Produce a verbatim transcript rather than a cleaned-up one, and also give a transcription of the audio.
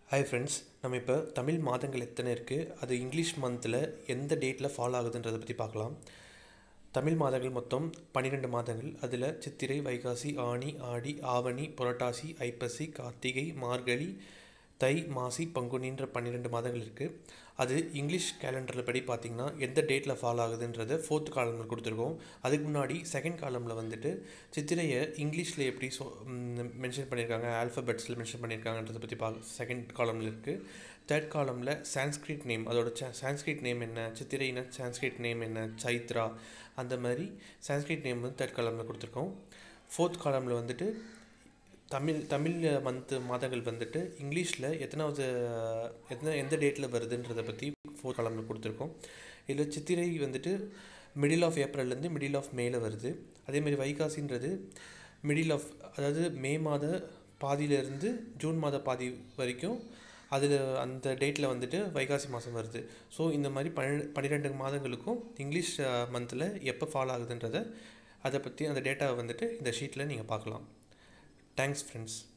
Hi friends, நம்ம இப்போ தமிழ் மாதங்கள் எத்தனை இருக்குது, அது இங்கிலீஷ் மந்தில் எந்த டேட்டில் ஃபாலோ ஆகுதுன்றதை பற்றி பார்க்கலாம். தமிழ் மாதங்கள் மொத்தம் பன்னிரெண்டு மாதங்கள். அதில் சித்திரை, வைகாசி, ஆனி, ஆடி, ஆவணி, புரட்டாசி, ஐப்பசி, கார்த்திகை, மார்கழி, தை, மாசி, பங்குனின்ற பன்னிரெண்டு மாதங்கள் இருக்குது. அது இங்கிலீஷ் கேலண்டரில் படி பார்த்திங்கன்னா எந்த டேட்டில் ஃபாலோ ஆகுதுன்றதை ஃபோர்த் காலமில் கொடுத்துருக்கோம். அதுக்கு முன்னாடி செகண்ட் காலமில் வந்துட்டு சித்திரையை இங்கிலீஷில் எப்படி சொ மென்ஷன் பண்ணியிருக்காங்க, ஆல்ஃபபெட்ஸில் மென்ஷன் பண்ணியிருக்காங்கன்றதை பற்றி பா செகண்ட் காலமில் இருக்குது. தேர்ட் காலமில் சான்ஸ்கிரிட் நேம், அதோட சான்ஸ்கிரிட் நேம் என்ன, சித்திரைனா சான்ஸ்கிரிட் நேம் என்ன, சைத்ரா, அந்த மாதிரி சான்ஸ்கிரிட் நேம் வந்து தேர்ட் காலமில் கொடுத்துருக்கோம். ஃபோர்த் காலமில் வந்துட்டு தமிழ் தமிழ் மந்த்து மாதங்கள் வந்துட்டு இங்கிலீஷில் எத்தனாவது எத்தனை எந்த டேட்டில் வருதுன்றதை பற்றி ஃபோர்த் காலமில் கொடுத்துருக்கோம். இதில் சித்திரை வந்துட்டு மிடில் ஆஃப் ஏப்ரல்லேருந்து மிடில் ஆஃப் மேல வருது. அதேமாதிரி வைகாசின்றது மிடில் ஆஃப், அதாவது மே மாத பாதியிலேருந்து ஜூன் மாத பாதி வரைக்கும், அதில் அந்த டேட்டில் வந்துட்டு வைகாசி மாதம் வருது. ஸோ இந்த மாதிரி பன்னிரெண்டு பன்னிரெண்டு மாதங்களுக்கும் இங்கிலீஷ் மந்தில் எப்போ ஃபாலோ ஆகுதுன்றதை அதை பற்றி அந்த டேட்டாவை வந்துட்டு இந்த ஷீட்டில் நீங்கள் பார்க்கலாம். Thanks friends.